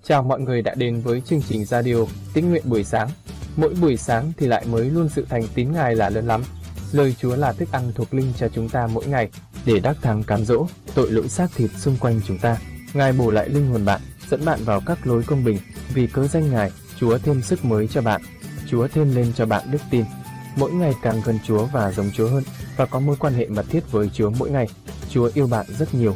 Chào mọi người đã đến với chương trình radio Tín nguyện buổi sáng. Mỗi buổi sáng thì lại mới luôn sự thành tín Ngài là lớn lắm. Lời Chúa là thức ăn thuộc linh cho chúng ta mỗi ngày để đắc thắng cám dỗ tội lỗi xác thịt xung quanh chúng ta. Ngài bổ lại linh hồn bạn, dẫn bạn vào các lối công bình. Vì cớ danh Ngài, Chúa thêm sức mới cho bạn. Chúa thêm lên cho bạn đức tin. Mỗi ngày càng gần Chúa và giống Chúa hơn, và có mối quan hệ mật thiết với Chúa mỗi ngày. Chúa yêu bạn rất nhiều.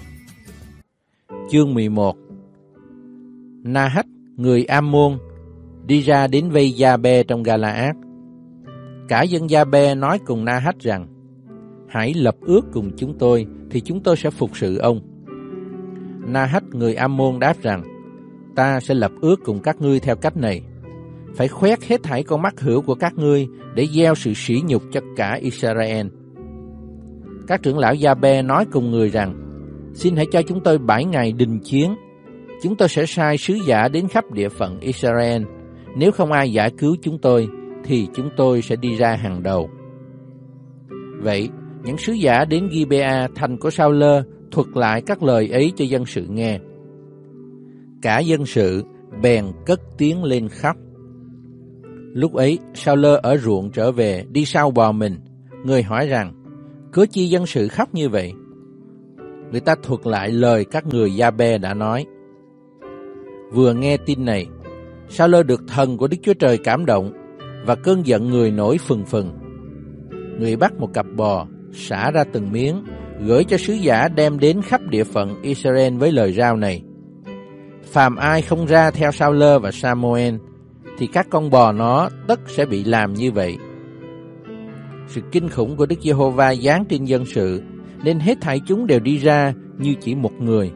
Chương 11. Na-hách, người Am-môn, đi ra đến vây Gia-bê trong Ga-la-át. Cả dân Gia-bê nói cùng Na-hách rằng: hãy lập ước cùng chúng tôi, thì chúng tôi sẽ phục sự ông. Na-hách, người Am-môn đáp rằng: ta sẽ lập ước cùng các ngươi theo cách này: phải khoét hết thảy con mắt hữu của các ngươi để gieo sự sỉ nhục cho cả Israel. Các trưởng lão Gia-bê nói cùng người rằng: xin hãy cho chúng tôi 7 ngày đình chiến. Chúng tôi sẽ sai sứ giả đến khắp địa phận Israel. Nếu không ai giải cứu chúng tôi, thì chúng tôi sẽ đi ra hàng đầu. Vậy, những sứ giả đến Gibea, thành của Sao-lơ, thuật lại các lời ấy cho dân sự nghe. Cả dân sự bèn cất tiếng lên khóc. Lúc ấy, Sao-lơ ở ruộng trở về, đi sau bò mình. Người hỏi rằng: cớ chi dân sự khóc như vậy? Người ta thuật lại lời các người Gia-bê đã nói. Vừa nghe tin này, Sao-lơ được thần của Đức Chúa Trời cảm động, và cơn giận người nổi phừng phừng. Người bắt một cặp bò, xả ra từng miếng, gửi cho sứ giả đem đến khắp địa phận Israel với lời rao này: phàm ai không ra theo Sao-lơ và Sa-mô-en, thì các con bò nó tất sẽ bị làm như vậy. Sự kinh khủng của Đức Giê-hô-va giáng trên dân sự, nên hết thảy chúng đều đi ra như chỉ một người.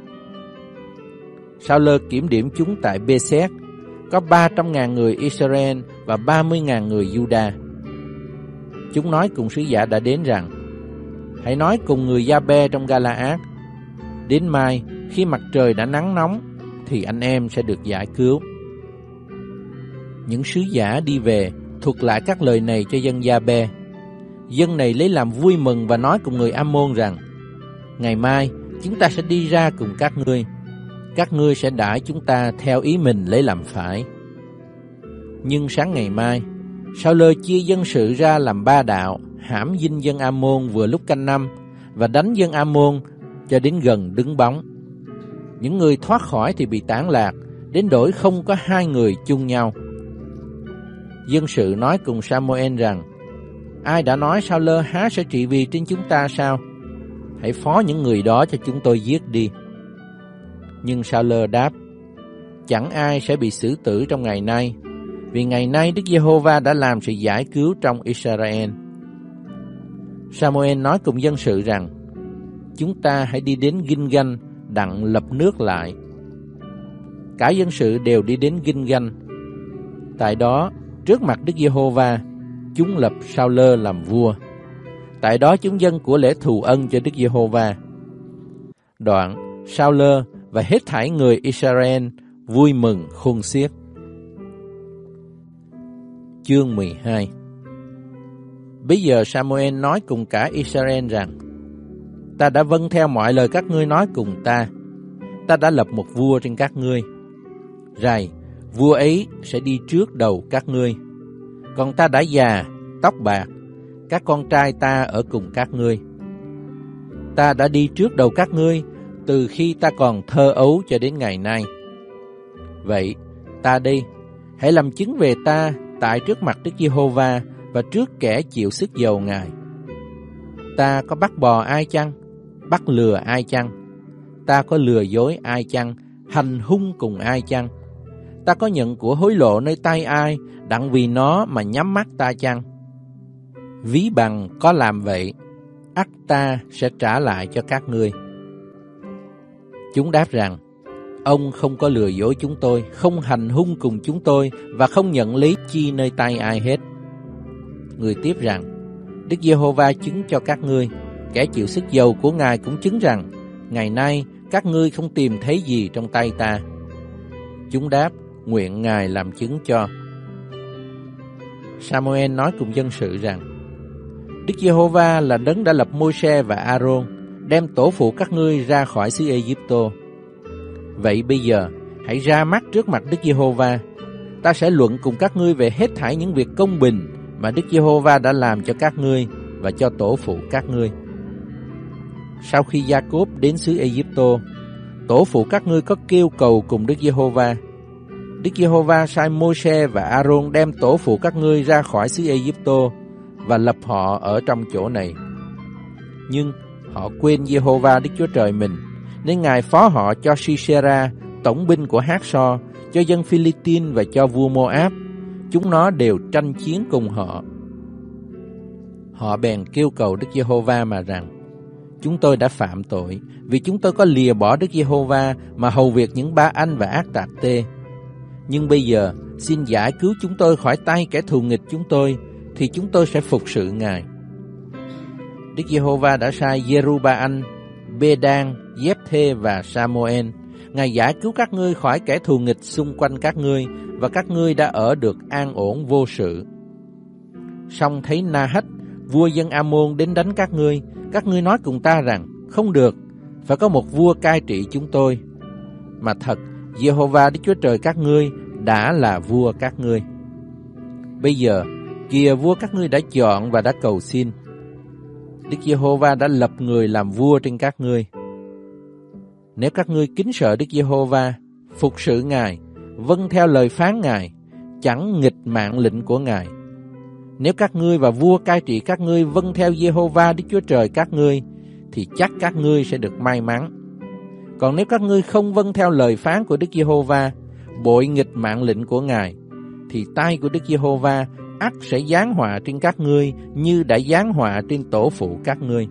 Sao-lơ kiểm điểm chúng tại Bê-xét, có 300.000 người Israel và 30.000 người Giu-đa. Chúng nói cùng sứ giả đã đến rằng: hãy nói cùng người Gia-bê trong Ga-la-át: đến mai, khi mặt trời đã nắng nóng, thì anh em sẽ được giải cứu. Những sứ giả đi về thuật lại các lời này cho dân Gia-bê. Dân này lấy làm vui mừng và nói cùng người Am-môn rằng: ngày mai chúng ta sẽ đi ra cùng các ngươi sẽ đãi chúng ta theo ý mình lấy làm phải. Nhưng sáng ngày mai, Sao-lơ chia dân sự ra làm 3 đạo, hãm dinh dân Am-môn vừa lúc canh năm, và đánh dân Am-môn cho đến gần đứng bóng. Những người thoát khỏi thì bị tản lạc, đến đổi không có 2 người chung nhau. Dân sự nói cùng Sa-mô-en rằng: ai đã nói Sao-lơ há sẽ trị vì trên chúng ta sao? Hãy phó những người đó cho chúng tôi giết đi. Nhưng Sao-lơ đáp: chẳng ai sẽ bị xử tử trong ngày nay, vì ngày nay Đức Giê-hô-va đã làm sự giải cứu trong Israel. Sa-mô-en nói cùng dân sự rằng: chúng ta hãy đi đến Ginh-ganh đặng lập nước lại. Cả dân sự đều đi đến Ginh-ganh. Tại đó, trước mặt Đức Giê-hô-va, chúng lập Sao-lơ làm vua. Tại đó chúng dâng của lễ thù ân cho Đức Giê-hô-va. Đoạn, Sao-lơ và hết thảy người Israel vui mừng khôn xiết. Chương 12. Bây giờ Sa-mô-en nói cùng cả Israel rằng: ta đã vâng theo mọi lời các ngươi nói cùng ta. Ta đã lập một vua trên các ngươi. Rày, vua ấy sẽ đi trước đầu các ngươi. Còn ta đã già, tóc bạc, các con trai ta ở cùng các ngươi. Ta đã đi trước đầu các ngươi từ khi ta còn thơ ấu cho đến ngày nay. Vậy, ta đây, hãy làm chứng về ta tại trước mặt Đức Giê-hô-va và trước kẻ chịu sức dầu Ngài. Ta có bắt bò ai chăng? Bắt lừa ai chăng? Ta có lừa dối ai chăng? Hành hung cùng ai chăng? Ta có nhận của hối lộ nơi tay ai, đặng vì nó mà nhắm mắt ta chăng? Ví bằng có làm vậy, ắt ta sẽ trả lại cho các ngươi. Chúng đáp rằng: ông không có lừa dối chúng tôi, không hành hung cùng chúng tôi, và không nhận lấy chi nơi tay ai hết. Người tiếp rằng: Đức Giê-hô-va chứng cho các ngươi, kẻ chịu sức dầu của Ngài cũng chứng rằng, ngày nay các ngươi không tìm thấy gì trong tay ta. Chúng đáp: nguyện Ngài làm chứng cho. Sa-mô-en nói cùng dân sự rằng: Đức Giê-hô-va là đấng đã lập Môi-se và A-rôn, đem tổ phụ các ngươi ra khỏi xứ Ê-díp-tô. Vậy bây giờ, hãy ra mắt trước mặt Đức Giê-hô-va. Ta sẽ luận cùng các ngươi về hết thảy những việc công bình mà Đức Giê-hô-va đã làm cho các ngươi và cho tổ phụ các ngươi. Sau khi Gia-cốp đến xứ Ê-díp-tô, tổ phụ các ngươi có kêu cầu cùng Đức Giê-hô-va. Đức Giê-hô-va sai Mô-sê và A-rôn đem tổ phụ các ngươi ra khỏi xứ Ê-díp-tô và lập họ ở trong chỗ này. Nhưng họ quên Giê-hô-va Đức Chúa Trời mình, nên Ngài phó họ cho Si-sê-ra, tổng binh của Hát-so, cho dân Phi-li-tin và cho vua Mô-áp. Chúng nó đều tranh chiến cùng họ. Họ bèn kêu cầu Đức Giê-hô-va mà rằng: chúng tôi đã phạm tội, vì chúng tôi có lìa bỏ Đức Giê-hô-va mà hầu việc những ba anh và ác tạp tê. Nhưng bây giờ xin giải cứu chúng tôi khỏi tay kẻ thù nghịch chúng tôi, thì chúng tôi sẽ phục sự Ngài. Đức Giê-hô-va đã sai Giê-ru-ba-anh, Bê-đan, Giép-thê và Sa-mô-en. Ngài giải cứu các ngươi khỏi kẻ thù nghịch xung quanh các ngươi, và các ngươi đã ở được an ổn vô sự. Song thấy Na-hách, vua dân A-môn đến đánh các ngươi nói cùng ta rằng: không được, phải có một vua cai trị chúng tôi. Mà thật, Giê-hô-va Đức Chúa Trời các ngươi đã là vua các ngươi. Bây giờ, kìa vua các ngươi đã chọn và đã cầu xin. Đức Giê-hô-va đã lập người làm vua trên các ngươi. Nếu các ngươi kính sợ Đức Giê-hô-va, phục sự Ngài, vâng theo lời phán Ngài, chẳng nghịch mạng lệnh của Ngài, nếu các ngươi và vua cai trị các ngươi vâng theo Giê-hô-va Đức Chúa Trời các ngươi, thì chắc các ngươi sẽ được may mắn. Còn nếu các ngươi không vâng theo lời phán của Đức Giê-hô-va, bội nghịch mạng lệnh của Ngài, thì tay của Đức Giê-hô-va ắt sẽ giáng họa trên các ngươi như đã giáng họa trên tổ phụ các ngươi.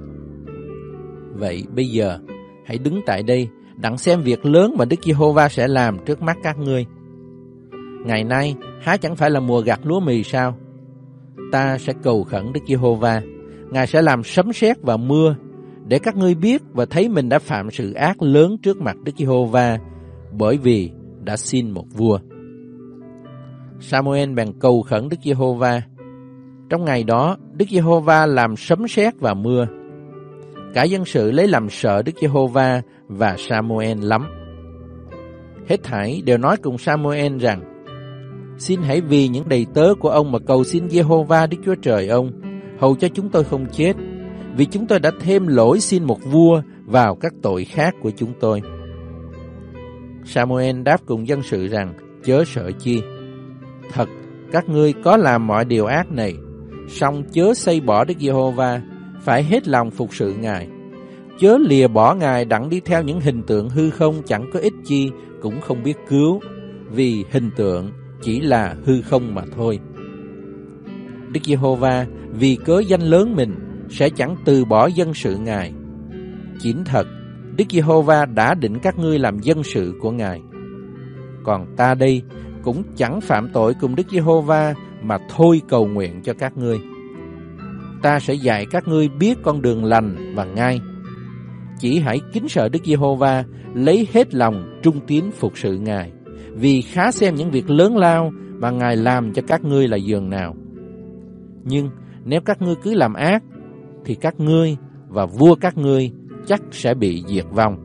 Vậy bây giờ, hãy đứng tại đây, đặng xem việc lớn mà Đức Giê-hô-va sẽ làm trước mắt các ngươi. Ngày nay, há chẳng phải là mùa gặt lúa mì sao? Ta sẽ cầu khẩn Đức Giê-hô-va, Ngài sẽ làm sấm sét và mưa, để các ngươi biết và thấy mình đã phạm sự ác lớn trước mặt Đức Giê-hô-va, bởi vì đã xin một vua. Sa-mô-en bèn cầu khẩn Đức Giê-hô-va. Trong ngày đó, Đức Giê-hô-va làm sấm sét và mưa. Cả dân sự lấy làm sợ Đức Giê-hô-va và Sa-mô-en lắm. Hết thảy đều nói cùng Sa-mô-en rằng: xin hãy vì những đầy tớ của ông mà cầu xin Giê-hô-va Đức Chúa Trời ông, hầu cho chúng tôi không chết, vì chúng tôi đã thêm lỗi xin một vua vào các tội khác của chúng tôi. Sa-mô-en đáp cùng dân sự rằng: chớ sợ chi. Thật, các ngươi có làm mọi điều ác này, song chớ xây bỏ Đức Giê-hô-va, phải hết lòng phục sự Ngài. Chớ lìa bỏ Ngài đặng đi theo những hình tượng hư không chẳng có ích chi, cũng không biết cứu, vì hình tượng chỉ là hư không mà thôi. Đức Giê-hô-va vì cớ danh lớn mình sẽ chẳng từ bỏ dân sự Ngài. Chính thật, Đức Giê-hô-va đã định các ngươi làm dân sự của Ngài. Còn ta đây cũng chẳng phạm tội cùng Đức Giê-hô-va mà thôi cầu nguyện cho các ngươi. Ta sẽ dạy các ngươi biết con đường lành và ngay. Chỉ hãy kính sợ Đức Giê-hô-va, lấy hết lòng trung tín phục sự Ngài, vì khá xem những việc lớn lao mà Ngài làm cho các ngươi là giường nào. Nhưng nếu các ngươi cứ làm ác, thì các ngươi và vua các ngươi chắc sẽ bị diệt vong.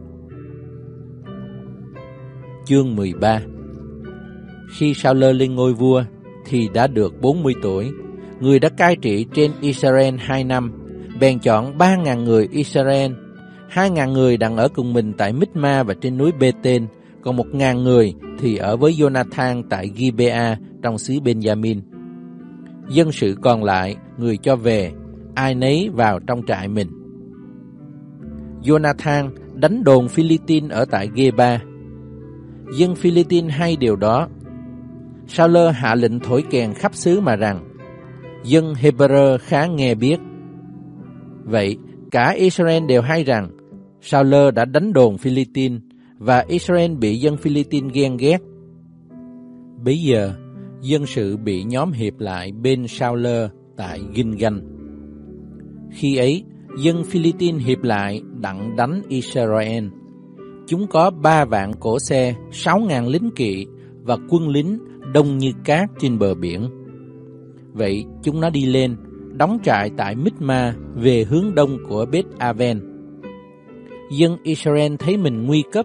Chương 13. Khi Sa-lơ lên ngôi vua thì đã được 40 tuổi. Người đã cai trị trên Israel 2 năm, bèn chọn 3.000 người Israel. 2.000 người đang ở cùng mình tại Mít-ma và trên núi Bê-tên, còn 1.000 người thì ở với Jonathan tại Gibea trong xứ Benjamin. Dân sự còn lại, người cho về, ai nấy vào trong trại mình. Jonathan đánh đồn Phi-li-tin ở tại Geba. Dân Phi-li-tin hay điều đó. Sa-lơ hạ lệnh thổi kèn khắp xứ mà rằng: dân Hebrew khá nghe biết. Vậy cả Israel đều hay rằng Sa-lơ đã đánh đồn Phi-li-tin, và Israel bị dân Phi-li-tin ghen ghét. Bấy giờ dân sự bị nhóm hiệp lại bên Sa-lơ tại Ginh-ganh. Khi ấy dân Phi-li-tin hiệp lại đặng đánh Israel. Chúng có 3 vạn cỗ xe, 6.000 lính kỵ và quân lính đông như cát trên bờ biển. Vậy chúng nó đi lên, đóng trại tại Mít-ma về hướng đông của Bết-aven. Dân Israel thấy mình nguy cấp,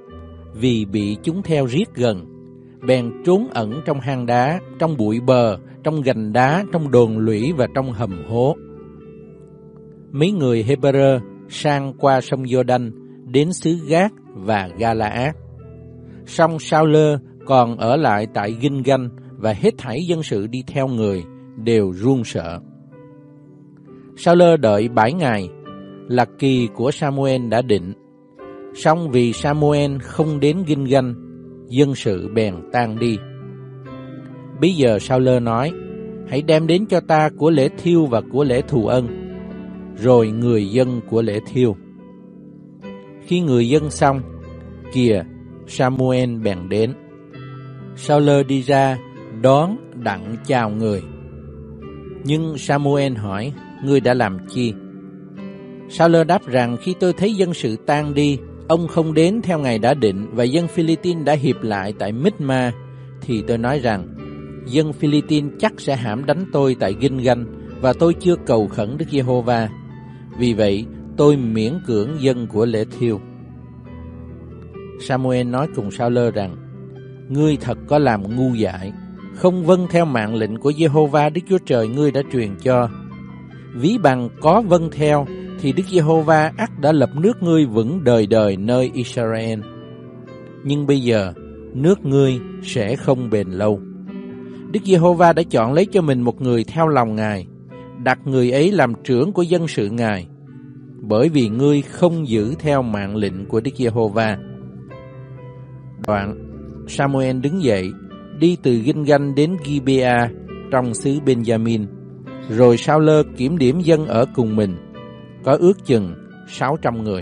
vì bị chúng theo riết gần, bèn trốn ẩn trong hang đá, trong bụi bờ, trong gành đá, trong đồn lũy và trong hầm hố. Mấy người Hebrew sang qua sông Giô-đanh đến xứ Gát và Ga-la-át. Song Sao-lơ còn ở lại tại Ginh-ganh, và hết thảy dân sự đi theo người đều run sợ. Sao-lơ đợi 7 ngày, là kỳ của Sa-mu-el đã định. Song vì Sa-mu-el không đến Ginh-ganh, dân sự bèn tan đi. Bây giờ Sao-lơ nói: hãy đem đến cho ta của lễ thiêu và của lễ thù ân. Rồi người dân của lễ thiêu. Khi người dân xong, kìa, Sa-mu-el bèn đến. Sao-lơ đi ra đón đặng chào người. Nhưng Sa-mu-el hỏi: ngươi đã làm chi? Sao-lơ đáp rằng: khi tôi thấy dân sự tan đi, ông không đến theo ngày đã định, và dân Phi-li-tin đã hiệp lại tại Mít-ma, thì tôi nói rằng dân Phi-li-tin chắc sẽ hãm đánh tôi tại Ginh-ganh, và tôi chưa cầu khẩn Đức Giê-hô-va. Vì vậy tôi miễn cưỡng dân của lễ thiêu. Sa-mu-el nói cùng Sao-lơ rằng: ngươi thật có làm ngu dại, không vâng theo mạng lệnh của Giê-hô-va Đức Chúa Trời ngươi đã truyền cho. Ví bằng có vâng theo, thì Đức Giê-hô-va ắt đã lập nước ngươi vững đời đời nơi Israel. Nhưng bây giờ nước ngươi sẽ không bền lâu. Đức Giê-hô-va đã chọn lấy cho mình một người theo lòng Ngài, đặt người ấy làm trưởng của dân sự Ngài, bởi vì ngươi không giữ theo mạng lệnh của Đức Giê-hô-va. Đoạn Sa-mu-el đứng dậy, đi từ Ginh-ganh đến Gi-bea trong xứ Ben-gia-min. Rồi Sao-lơ kiểm điểm dân ở cùng mình, có ước chừng 600 người.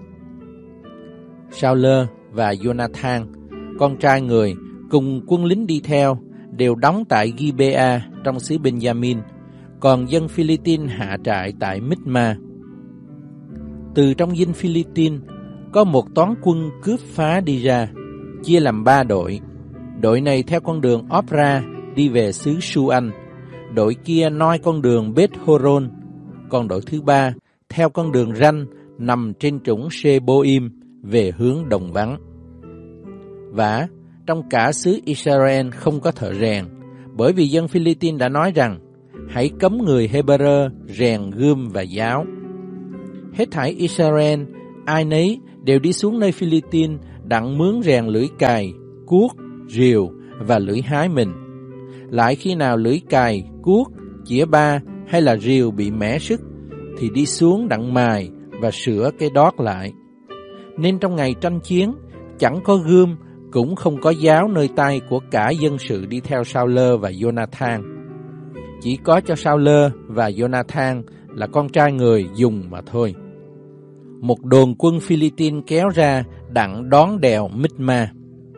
Sao-lơ và Jonathan, con trai người, cùng quân lính đi theo, đều đóng tại Gi-bea trong xứ Ben-gia-min, còn dân Phi-li-tin hạ trại tại Mít-ma. Từ trong dinh Phi-li-tin, có một toán quân cướp phá đi ra, chia làm 3 đội. Đội này theo con đường Opra đi về xứ Su-anh, đội kia noi con đường Beth-horon, còn đội thứ 3 theo con đường Ranh nằm trên trũng Sê-bô-im về hướng đồng vắng. Và trong cả xứ Israel không có thợ rèn, bởi vì dân Phi-li-tin đã nói rằng: hãy cấm người Hebrew rèn gươm và giáo. Hết thảy Israel, ai nấy đều đi xuống nơi Phi-li-tin đặng mướn rèn lưỡi cày, cuốc, rìu và lưỡi hái mình. Lại khi nào lưỡi cày, cuốc, chĩa ba hay là rìu bị mẻ sức, thì đi xuống đặng mài và sửa cái đót lại. Nên trong ngày tranh chiến, chẳng có gươm, cũng không có giáo nơi tay của cả dân sự đi theo Sao-lơ và Jonathan. Chỉ có cho Sao-lơ và Jonathan là con trai người dùng mà thôi. Một đồn quân Phi-li-tin kéo ra đặng đón đèo Mít-ma.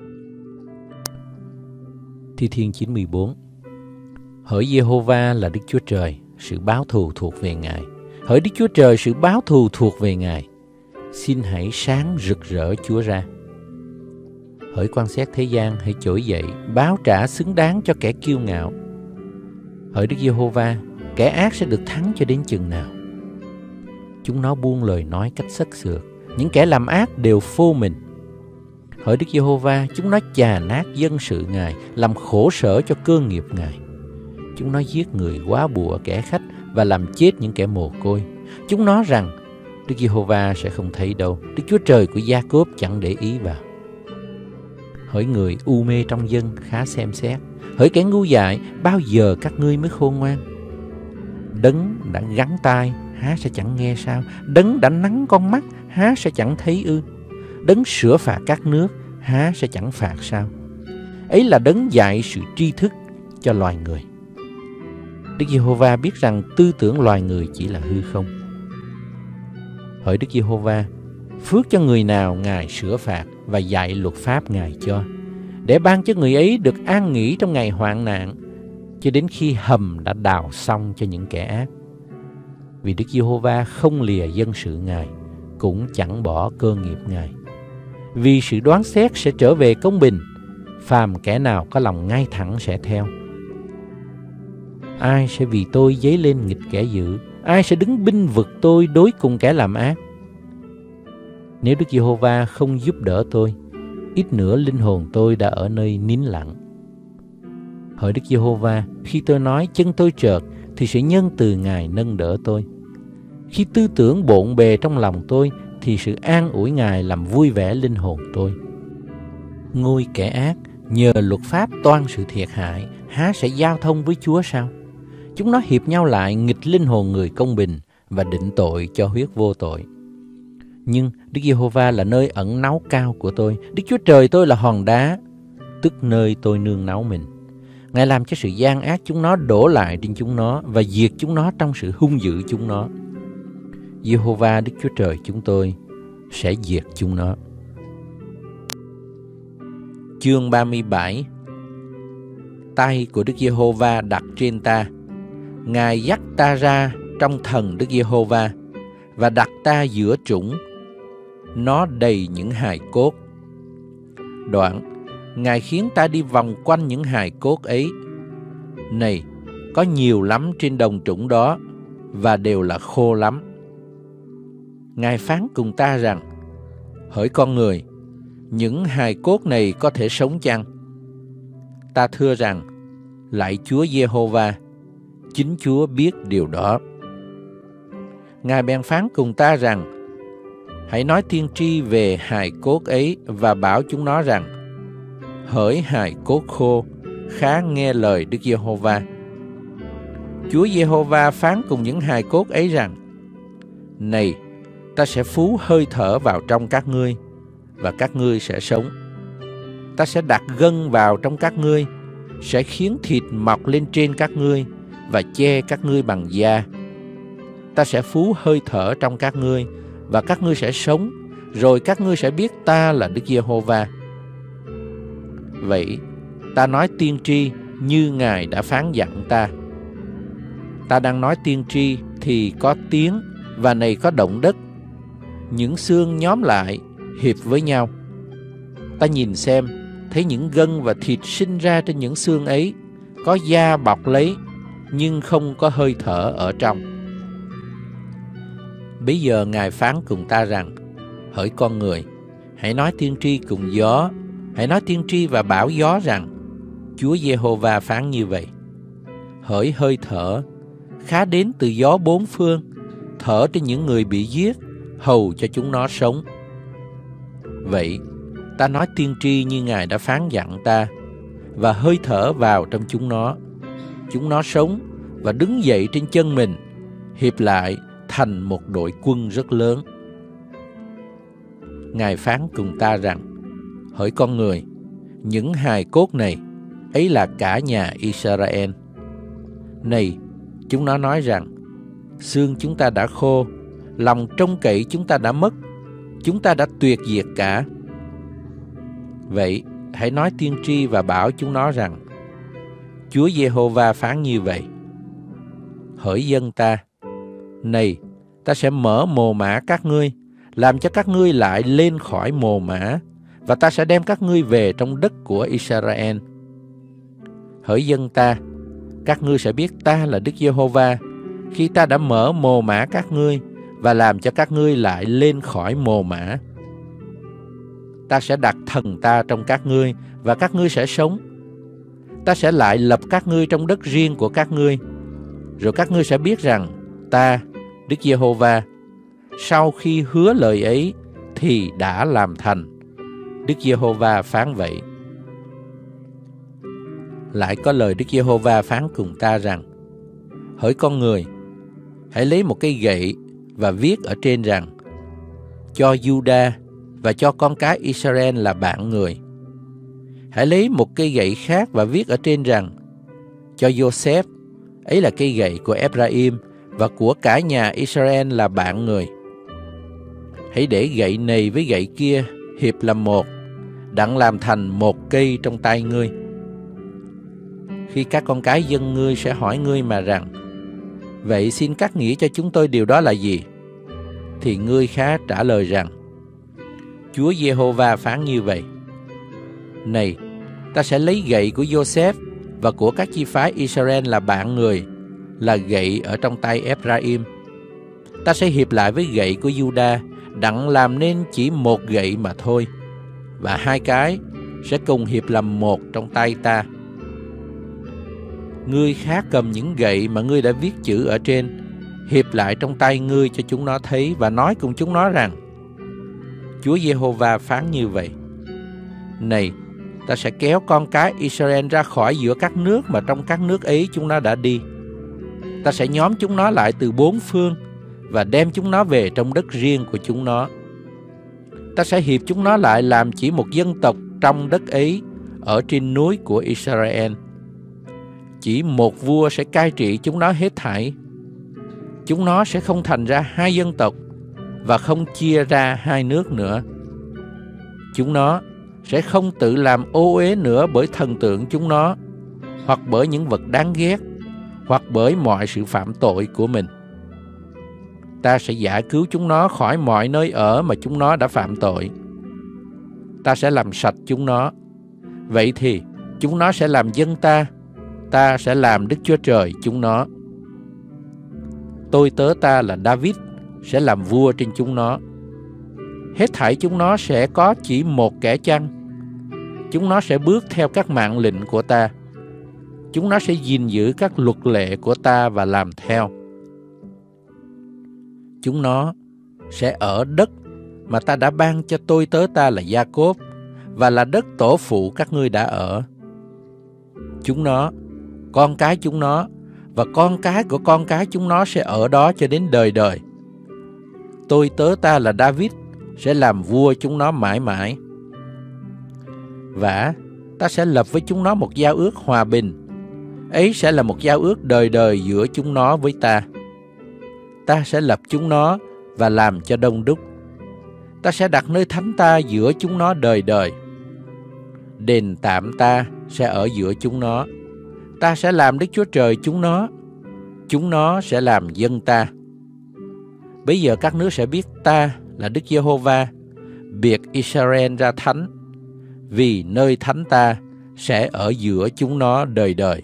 Thi Thiên 9:14. Hỡi Giê-hô-va là Đức Chúa Trời, sự báo thù thuộc về Ngài. Hỡi Đức Chúa Trời, sự báo thù thuộc về Ngài. Xin hãy sáng rực rỡ Chúa ra. Hỡi quan xét thế gian, hãy trỗi dậy, báo trả xứng đáng cho kẻ kiêu ngạo. Hỡi Đức Giê-hô-va, kẻ ác sẽ được thắng cho đến chừng nào? Chúng nó buông lời nói cách sất sượt, những kẻ làm ác đều phô mình. Hỡi Đức Giê-hô-va, chúng nó chà nát dân sự Ngài, làm khổ sở cho cơ nghiệp Ngài. Chúng nó giết người quá bùa kẻ khách và làm chết những kẻ mồ côi. Chúng nó rằng: Đức Giê-hô-va sẽ không thấy đâu, Đức Chúa Trời của Gia-cốp chẳng để ý vào. Hỡi người u mê trong dân, khá xem xét. Hỡi kẻ ngu dại, bao giờ các ngươi mới khôn ngoan? Đấng đã gắn tai, há sẽ chẳng nghe sao? Đấng đã nắng con mắt, há sẽ chẳng thấy ư? Đấng sửa phạt các nước, há sẽ chẳng phạt sao? Ấy là đấng dạy sự tri thức cho loài người. Đức Giê-hô-va biết rằng tư tưởng loài người chỉ là hư không. Hỡi Đức Giê-hô-va, phước cho người nào Ngài sửa phạt và dạy luật pháp Ngài cho, để ban cho người ấy được an nghỉ trong ngày hoạn nạn, cho đến khi hầm đã đào xong cho những kẻ ác. Vì Đức Giê-hô-va không lìa dân sự Ngài, cũng chẳng bỏ cơ nghiệp Ngài. Vì sự đoán xét sẽ trở về công bình, phàm kẻ nào có lòng ngay thẳng sẽ theo. Ai sẽ vì tôi dấy lên nghịch kẻ dữ? Ai sẽ đứng binh vực tôi đối cùng kẻ làm ác? Nếu Đức Giê-hô-va không giúp đỡ tôi, ít nữa linh hồn tôi đã ở nơi nín lặng. Hỡi Đức Giê-hô-va, khi tôi nói chân tôi trợt, thì sự nhân từ Ngài nâng đỡ tôi. Khi tư tưởng bộn bề trong lòng tôi, thì sự an ủi Ngài làm vui vẻ linh hồn tôi. Ngôi kẻ ác nhờ luật pháp toan sự thiệt hại, há sẽ giao thông với Chúa sao? Chúng nó hiệp nhau lại nghịch linh hồn người công bình và định tội cho huyết vô tội. Nhưng Đức Giê-hô-va là nơi ẩn náu cao của tôi, Đức Chúa Trời tôi là hòn đá, tức nơi tôi nương náu mình. Ngài làm cho sự gian ác chúng nó đổ lại trên chúng nó và diệt chúng nó trong sự hung dữ chúng nó. Giê-hô-va Đức Chúa Trời chúng tôi sẽ diệt chúng nó. Chương 37. Tay của Đức Giê-hô-va đặt trên ta. Ngài dắt ta ra trong thần Đức Giê-hô-va và đặt ta giữa trũng. Nó đầy những hài cốt. Đoạn, Ngài khiến ta đi vòng quanh những hài cốt ấy. Này, có nhiều lắm trên đồng trũng đó, và đều là khô lắm. Ngài phán cùng ta rằng, hỡi con người, những hài cốt này có thể sống chăng? Ta thưa rằng, lạy Chúa Giê-hô-va, chính Chúa biết điều đó. Ngài bèn phán cùng ta rằng, hãy nói tiên tri về hài cốt ấy và bảo chúng nó rằng, hỡi hài cốt khô, khá nghe lời Đức Giê-hô-va. Chúa Giê-hô-va phán cùng những hài cốt ấy rằng, này, ta sẽ phú hơi thở vào trong các ngươi, và các ngươi sẽ sống. Ta sẽ đặt gân vào trong các ngươi, sẽ khiến thịt mọc lên trên các ngươi, và che các ngươi bằng da. Ta sẽ phú hơi thở trong các ngươi, và các ngươi sẽ sống, rồi các ngươi sẽ biết ta là Đức Giê-hô-va. Vậy, ta nói tiên tri như Ngài đã phán dặn ta. Ta đang nói tiên tri thì có tiếng, và này có động đất. Những xương nhóm lại, hiệp với nhau. Ta nhìn xem, thấy những gân và thịt sinh ra trên những xương ấy, có da bọc lấy, nhưng không có hơi thở ở trong. Bấy giờ Ngài phán cùng ta rằng, hỡi con người, hãy nói tiên tri cùng gió, hãy nói tiên tri và bảo gió rằng, Chúa Giê-hô-va phán như vậy. Hỡi hơi thở, khá đến từ gió bốn phương, thở trên những người bị giết, hầu cho chúng nó sống. Vậy, ta nói tiên tri như Ngài đã phán dặn ta, và hơi thở vào trong chúng nó sống và đứng dậy trên chân mình, hiệp lại thành một đội quân rất lớn. Ngài phán cùng ta rằng, hỡi con người, những hài cốt này, ấy là cả nhà Israel. Này, chúng nó nói rằng, xương chúng ta đã khô, lòng trông cậy chúng ta đã mất, chúng ta đã tuyệt diệt cả. Vậy, hãy nói tiên tri và bảo chúng nó rằng, Chúa Giê-hô-va phán như vậy. Hỡi dân ta, này, ta sẽ mở mồ mả các ngươi, làm cho các ngươi lại lên khỏi mồ mả, và ta sẽ đem các ngươi về trong đất của Israel. Hỡi dân ta, các ngươi sẽ biết ta là Đức Giê-hô-va, khi ta đã mở mồ mả các ngươi, và làm cho các ngươi lại lên khỏi mồ mả. Ta sẽ đặt thần ta trong các ngươi, và các ngươi sẽ sống. Ta sẽ lại lập các ngươi trong đất riêng của các ngươi, rồi các ngươi sẽ biết rằng ta, Đức Giê-hô-va, sau khi hứa lời ấy thì đã làm thành. Đức Giê-hô-va phán vậy. Lại có lời Đức Giê-hô-va phán cùng ta rằng, hỡi con người, hãy lấy một cây gậy và viết ở trên rằng, cho Giu-đa và cho con cái Israel là bạn người. Hãy lấy một cây gậy khác và viết ở trên rằng, cho Giô-xép, ấy là cây gậy của Ê-phra-im và của cả nhà Israel là bạn người. Hãy để gậy này với gậy kia hiệp làm một, đặng làm thành một cây trong tay ngươi. Khi các con cái dân ngươi sẽ hỏi ngươi mà rằng, vậy xin cắt nghĩa cho chúng tôi điều đó là gì? Thì ngươi khá trả lời rằng, Chúa Giê-hô-va phán như vậy. Này, ta sẽ lấy gậy của Giô-xép và của các chi phái Israel là bạn người, là gậy ở trong tay Ê-phra-im. Ta sẽ hiệp lại với gậy của Giu-đa, đặng làm nên chỉ một gậy mà thôi. và hai cái sẽ cùng hiệp làm một trong tay ta. Ngươi khá cầm những gậy mà ngươi đã viết chữ ở trên, hiệp lại trong tay ngươi cho chúng nó thấy, và nói cùng chúng nó rằng: Chúa Giê-hô-va phán như vậy: Này, ta sẽ kéo con cái Israel ra khỏi giữa các nước mà trong các nước ấy chúng nó đã đi. Ta sẽ nhóm chúng nó lại từ bốn phương và đem chúng nó về trong đất riêng của chúng nó. Ta sẽ hiệp chúng nó lại làm chỉ một dân tộc trong đất ấy ở trên núi của Israel. Chỉ một vua sẽ cai trị chúng nó hết thảy. Chúng nó sẽ không thành ra hai dân tộc và không chia ra hai nước nữa. Chúng nó sẽ không tự làm ô uế nữa bởi thần tượng chúng nó, hoặc bởi những vật đáng ghét, hoặc bởi mọi sự phạm tội của mình. Ta sẽ giải cứu chúng nó khỏi mọi nơi ở mà chúng nó đã phạm tội. Ta sẽ làm sạch chúng nó. Vậy thì chúng nó sẽ làm dân ta, ta sẽ làm Đức Chúa Trời chúng nó. Tôi tớ ta là David sẽ làm vua trên chúng nó. Hết thảy chúng nó sẽ có chỉ một kẻ chăn. Chúng nó sẽ bước theo các mạng lệnh của ta. Chúng nó sẽ gìn giữ các luật lệ của ta và làm theo. Chúng nó sẽ ở đất mà ta đã ban cho tôi tớ ta là Gia-cốp, và là đất tổ phụ các ngươi đã ở. Chúng nó, con cái chúng nó và con cái của con cái chúng nó sẽ ở đó cho đến đời đời. Tôi tớ ta là David sẽ làm vua chúng nó mãi mãi. Và ta sẽ lập với chúng nó một giao ước hòa bình. Ấy sẽ là một giao ước đời đời giữa chúng nó với ta. Ta sẽ lập chúng nó và làm cho đông đúc. Ta sẽ đặt nơi thánh ta giữa chúng nó đời đời. Đền tạm ta sẽ ở giữa chúng nó. Ta sẽ làm Đức Chúa Trời chúng nó. Chúng nó sẽ làm dân ta. Bây giờ các nước sẽ biết ta là Đức Giê-hô-va, biệt Israel ra thánh, vì nơi thánh ta sẽ ở giữa chúng nó đời đời.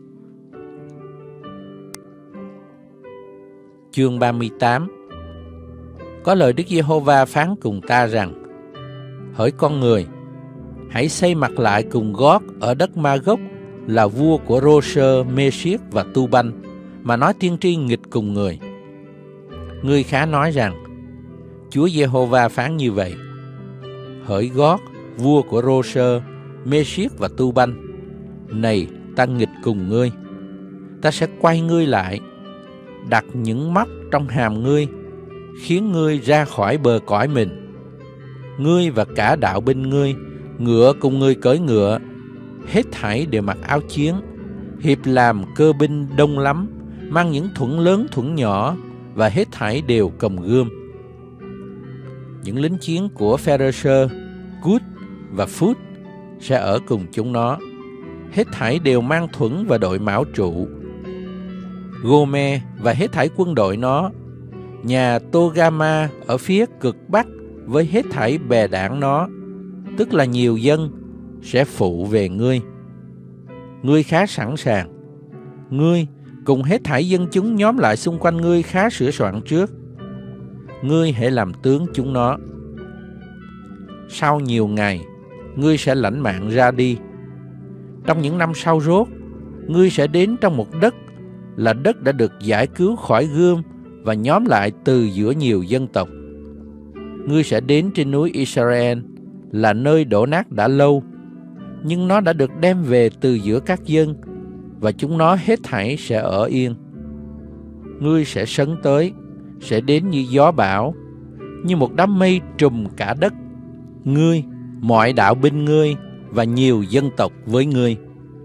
Chương 38. Có lời Đức Giê-hô-va phán cùng ta rằng: Hỡi con người, hãy xây mặt lại cùng Gót ở đất Ma-gốc, là vua của Rô-sơ, Mê-siết và Tu-banh, mà nói tiên tri nghịch cùng người. Ngươi khá nói rằng: Chúa Giê-hô-va phán như vậy: Hỡi Gót, vua của Rô-sơ, Mê-siết và Tu-banh, này, ta nghịch cùng ngươi. Ta sẽ quay ngươi lại, đặt những móc trong hàm ngươi, khiến ngươi ra khỏi bờ cõi mình. Ngươi và cả đạo binh ngươi, ngựa cùng ngươi cưỡi ngựa, hết thảy đều mặc áo chiến, hiệp làm cơ binh đông lắm, mang những thuẫn lớn thuẫn nhỏ, và hết thảy đều cầm gươm. Những lính chiến của Pharesơ, Cút và Phút sẽ ở cùng chúng nó, hết thảy đều mang thuẫn và đội mão trụ. Gô-me và hết thảy quân đội nó, nhà Tô-ga-ma ở phía cực bắc với hết thảy bè đảng nó, tức là nhiều dân, sẽ phụ về ngươi. Ngươi khá sẵn sàng. Ngươi cùng hết thảy dân chúng nhóm lại xung quanh ngươi khá sửa soạn trước. Ngươi hãy làm tướng chúng nó. Sau nhiều ngày, ngươi sẽ lãnh mạng ra đi. Trong những năm sau rốt, ngươi sẽ đến trong một đất là đất đã được giải cứu khỏi gươm và nhóm lại từ giữa nhiều dân tộc. Ngươi sẽ đến trên núi Israel, là nơi đổ nát đã lâu, nhưng nó đã được đem về từ giữa các dân, và chúng nó hết thảy sẽ ở yên. Ngươi sẽ sấn tới, sẽ đến như gió bão, như một đám mây trùm cả đất. Ngươi, mọi đạo binh ngươi và nhiều dân tộc với ngươi.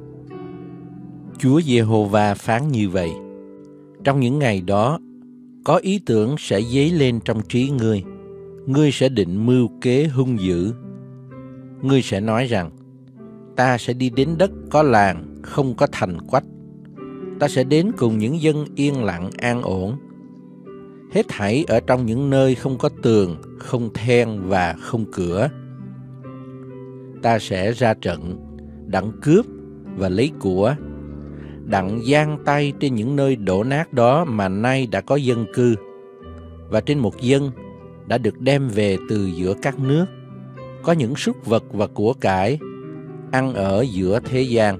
Chúa Giê-hô-va phán như vậy: Trong những ngày đó, có ý tưởng sẽ dấy lên trong trí ngươi. Ngươi sẽ định mưu kế hung dữ. Ngươi sẽ nói rằng: Ta sẽ đi đến đất có làng, không có thành quách. Ta sẽ đến cùng những dân yên lặng an ổn. Hết thảy ở trong những nơi không có tường, không then và không cửa. Ta sẽ ra trận, đặng cướp và lấy của, đặng giang tay trên những nơi đổ nát đó mà nay đã có dân cư, và trên một dân đã được đem về từ giữa các nước. có những súc vật và của cải, ăn ở giữa thế gian.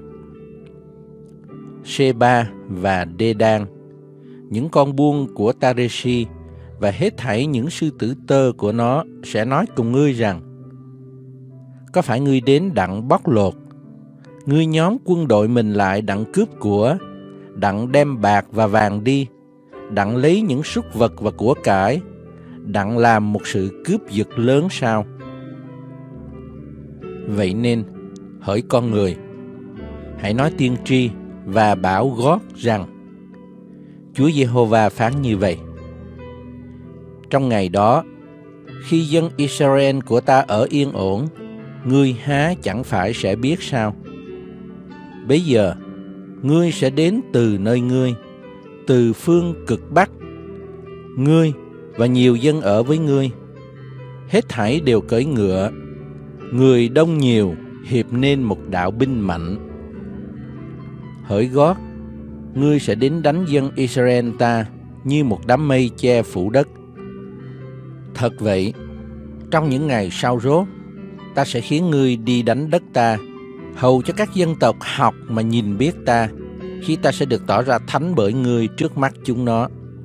Sheba và Dedan, những con buôn của Tareshi và hết thảy những sư tử tơ của nó sẽ nói cùng ngươi rằng: có phải ngươi đến đặng bóc lột, ngươi nhóm quân đội mình lại đặng cướp của, đặng đem bạc và vàng đi, đặng lấy những súc vật và của cải, đặng làm một sự cướp giật lớn sao? Vậy nên, hỡi con người, hãy nói tiên tri và bảo Gót rằng: Chúa Giê-hô-va phán như vậy: trong ngày đó, khi dân Israel của ta ở yên ổn, ngươi há chẳng phải sẽ biết sao? Bấy giờ, ngươi sẽ đến từ nơi ngươi, từ phương cực bắc, ngươi và nhiều dân ở với ngươi, hết thảy đều cưỡi ngựa, người đông nhiều hiệp nên một đạo binh mạnh. Hỡi Gót, ngươi sẽ đến đánh dân Israel ta như một đám mây che phủ đất. Thật vậy, trong những ngày sau rốt, ta sẽ khiến ngươi đi đánh đất ta, hầu cho các dân tộc học mà nhìn biết ta, khi ta sẽ được tỏ ra thánh bởi ngươi trước mắt chúng nó.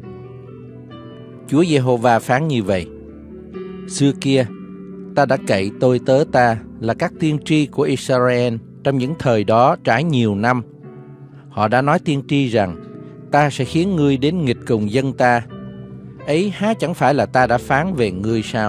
Chúa Giê-hô-va phán như vậy: xưa kia, ta đã cậy tôi tớ ta là các tiên tri của Israel trong những thời đó trải nhiều năm. Họ đã nói tiên tri rằng: ta sẽ khiến ngươi đến nghịch cùng dân ta. Ấy há chẳng phải là ta đã phán về ngươi sao?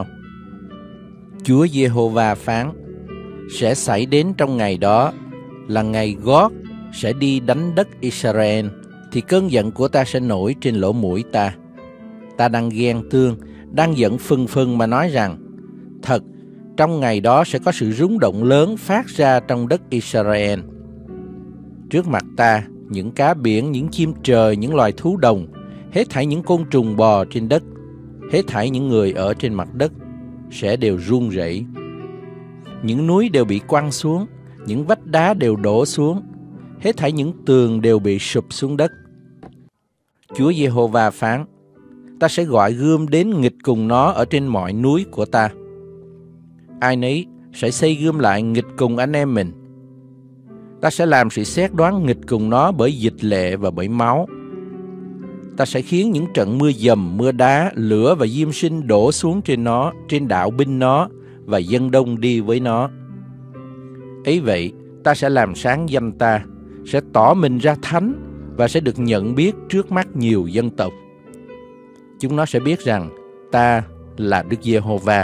Chúa Giê-hô-va phán: sẽ xảy đến trong ngày đó, là ngày Gót sẽ đi đánh đất Israel, thì cơn giận của ta sẽ nổi trên lỗ mũi ta. Ta đang ghen tương, đang giận phừng phừng mà nói rằng: thật, trong ngày đó sẽ có sự rung động lớn phát ra trong đất Israel. Trước mặt ta, những cá biển, những chim trời, những loài thú đồng, hết thảy những côn trùng bò trên đất, hết thảy những người ở trên mặt đất sẽ đều run rẩy. Những núi đều bị quăng xuống, những vách đá đều đổ xuống, hết thảy những tường đều bị sụp xuống đất. Chúa Giê-hô-va phán: ta sẽ gọi gươm đến nghịch cùng nó ở trên mọi núi của ta. Ai nấy sẽ xây gươm lại nghịch cùng anh em mình. Ta sẽ làm sự xét đoán nghịch cùng nó bởi dịch lệ và bởi máu. Ta sẽ khiến những trận mưa dầm, mưa đá, lửa và diêm sinh đổ xuống trên nó, trên đạo binh nó và dân đông đi với nó. Ấy vậy, ta sẽ làm sáng danh ta, sẽ tỏ mình ra thánh và sẽ được nhận biết trước mắt nhiều dân tộc. Chúng nó sẽ biết rằng ta là Đức Giê-hô-va.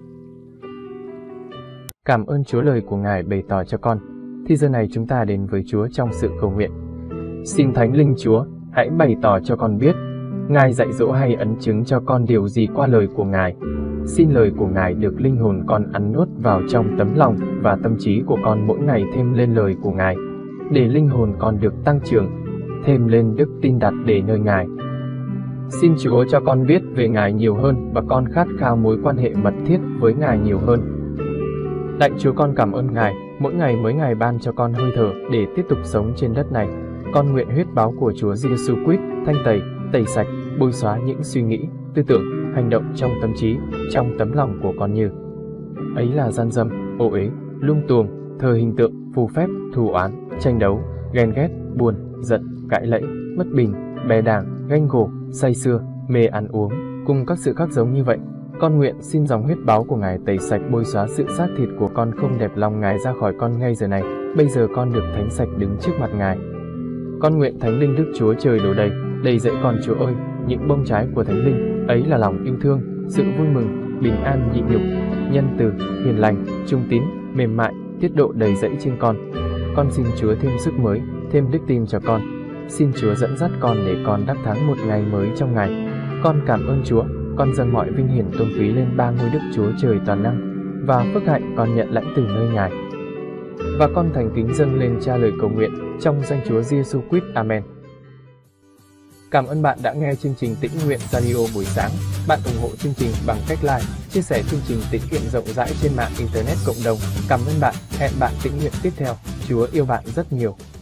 Cảm ơn Chúa lời của Ngài bày tỏ cho con. Thì giờ này chúng ta đến với Chúa trong sự cầu nguyện. Xin Thánh Linh Chúa, hãy bày tỏ cho con biết, Ngài dạy dỗ hay ấn chứng cho con điều gì qua lời của Ngài. Xin lời của Ngài được linh hồn con ăn nuốt vào trong tấm lòng và tâm trí của con mỗi ngày thêm lên lời của Ngài, để linh hồn con được tăng trưởng, thêm lên đức tin đặt để nơi Ngài. Xin Chúa cho con biết về Ngài nhiều hơn và con khát khao mối quan hệ mật thiết với Ngài nhiều hơn. Lạy Chúa, con cảm ơn Ngài, mỗi ngày mới Ngài ban cho con hơi thở để tiếp tục sống trên đất này. Con nguyện huyết báo của Chúa Giê-xu Christ thanh tẩy, tẩy sạch, bôi xóa những suy nghĩ, tư tưởng, hành động trong tâm trí, trong tấm lòng của con như ấy là gian dâm, ô uế, lung tuồng, thờ hình tượng, phù phép, thù oán, tranh đấu, ghen ghét, buồn, giận, cãi lẫy, bất bình, bè đảng, ganh gổ, say sưa, mê ăn uống, cùng các sự khác giống như vậy. Con nguyện xin dòng huyết báo của Ngài tẩy sạch, bôi xóa sự xác thịt của con không đẹp lòng Ngài ra khỏi con ngay giờ này. Bây giờ con được thánh sạch đứng trước mặt Ngài. Con nguyện Thánh Linh Đức Chúa Trời đổ đầy dẫy con Chúa ơi, những bông trái của Thánh Linh ấy là lòng yêu thương, sự vui mừng, bình an, nhịn nhục, nhân từ, hiền lành, trung tín, mềm mại, tiết độ đầy dẫy trên con. Con xin Chúa thêm sức mới, thêm đức tin cho con. Xin Chúa dẫn dắt con để con đắc thắng một ngày mới trong Ngài. Con cảm ơn Chúa. Con dâng mọi vinh hiển tôn quý lên ba ngôi Đức Chúa Trời toàn năng, và phước hạnh con nhận lãnh từ nơi Ngài. Và con thành kính dâng lên Cha lời cầu nguyện trong danh Chúa Giê-xu Christ. Amen. Cảm ơn bạn đã nghe chương trình Tĩnh Nguyện Radio buổi sáng. Bạn ủng hộ chương trình bằng cách like, chia sẻ chương trình tĩnh nguyện rộng rãi trên mạng Internet cộng đồng. Cảm ơn bạn. Hẹn bạn tĩnh nguyện tiếp theo. Chúa yêu bạn rất nhiều.